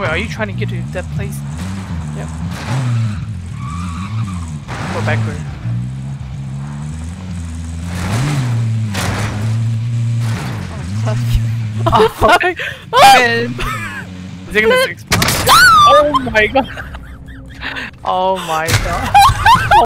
Wait, are you trying to get to that place? Yep. Go backward. Oh fuck! Man. Is it gonna explode? Oh my god! Oh my god!